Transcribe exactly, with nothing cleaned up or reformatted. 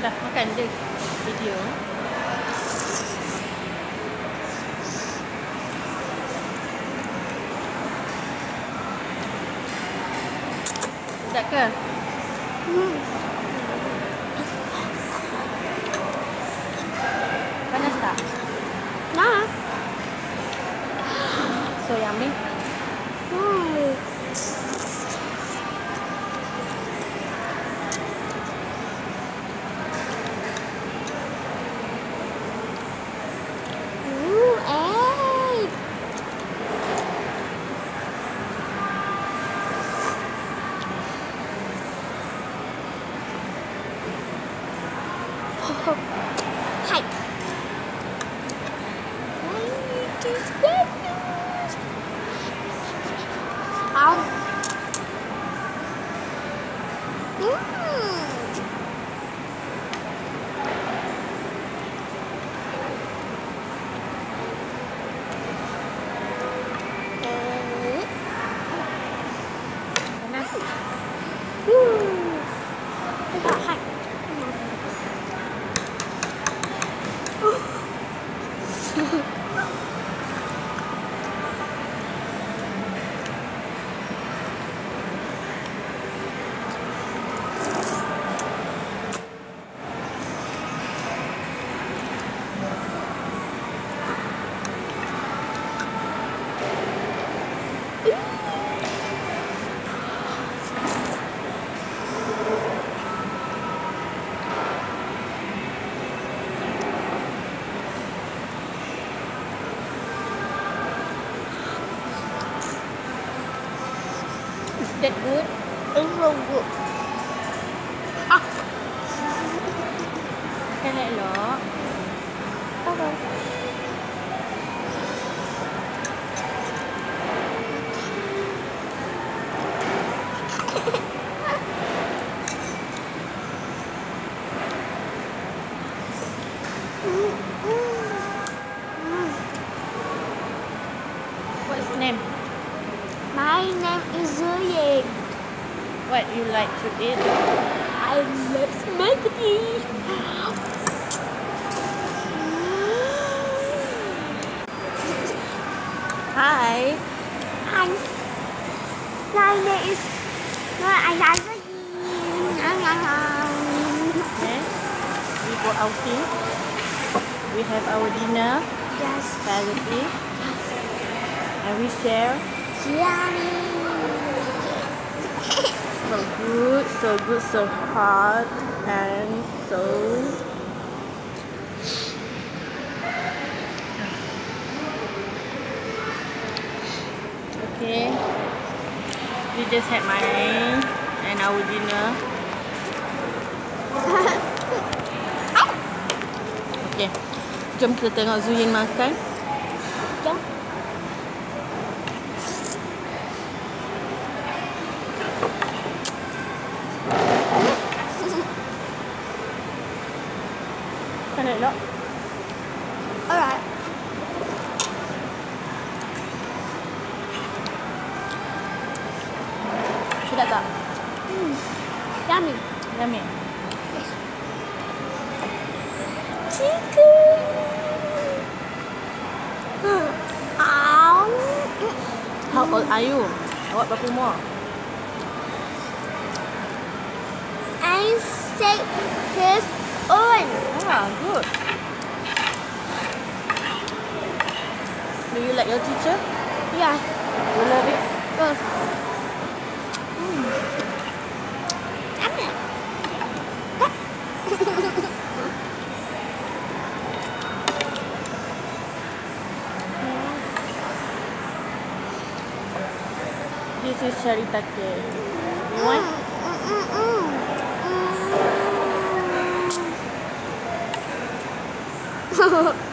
Dah makan dia video. Sedap ke? Hmm. Panas tak? Nah. So yummy. Hmm. Ooh, egg. Hi. Không. Panas. Cái đó hay. Is that good? It's so good. Ah. Makan elok. Okay. What's the name? My name is Zuyin. What you like to eat? I love spaghetti. Hi. Anh. My name is. My I like Zuyin. Yes. We go outing. We have our dinner. Yes. Spaghetti. And we share. Yummy. So good, so good, so hot, and so okay. We just had my and our dinner. Okay, jom kita tengok Zuyin makan. Jom. Kan elok? Alright. Sedap tak? Mm. Yummy. Yummy. Yes. Chicken. Ow. How old are you? Awak berapa umur? I say his own. Ah, good. Do you like your teacher? Yeah. You love it? Good. Mm. Yummy. This is Sharitake. You want? Mm, mm, mm. Mm.